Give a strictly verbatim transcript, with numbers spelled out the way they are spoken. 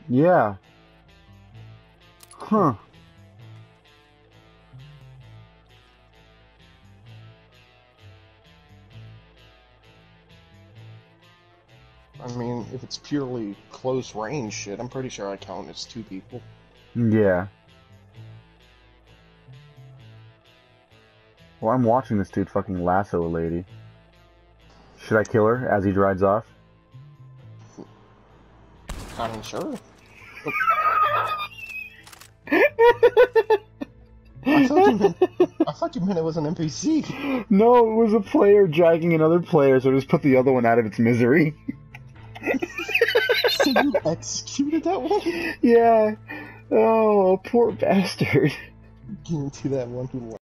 Yeah. Huh. I mean, if it's purely close range shit, I'm pretty sure I count as two people. Yeah. Well, I'm watching this dude fucking lasso a lady. Should I kill her as he rides off? I mean, sure. I thought you meant. I thought you meant it was an N P C. No, it was a player dragging another player, so just put the other one out of its misery. So you executed that one? Yeah. Oh, poor bastard. Guarantee that one who